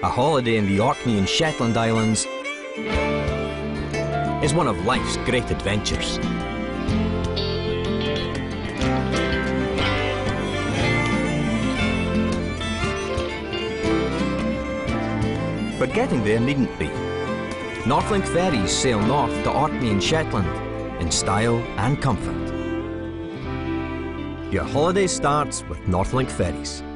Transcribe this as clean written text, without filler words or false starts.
A holiday in the Orkney and Shetland Islands is one of life's great adventures. But getting there needn't be. Northlink Ferries sail north to Orkney and Shetland in style and comfort. Your holiday starts with Northlink Ferries.